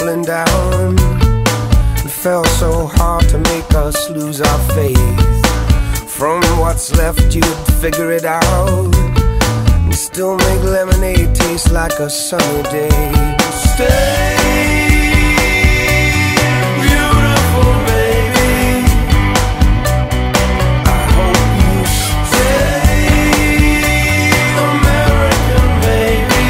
tumbling down. It fell so hard to make us lose our faith. From what's left you'd figure it out and still make lemonade taste like a sunny day. Stay beautiful, baby. I hope you stay American, baby.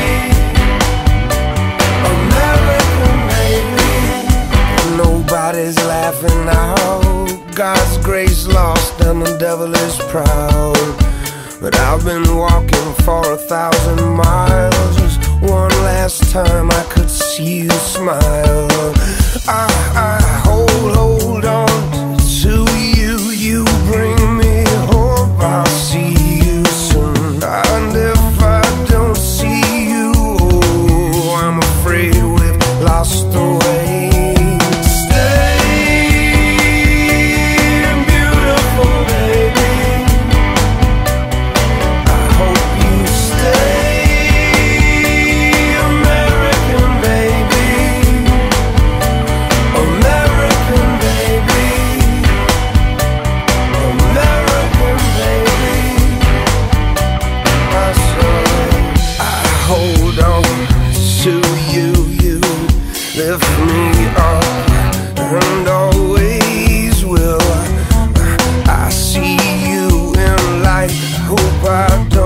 American, baby. Nobody's laughing now. God's grace lost and the devil is proud. But I've been walking for 1,000 miles. Just one last time I could see you smile. I hold on to you. You bring me hope. I'll see you soon. And if I don't see you, oh, I'm afraid we've lost the way. Lift me up and always will. I see you in light. Hope I don't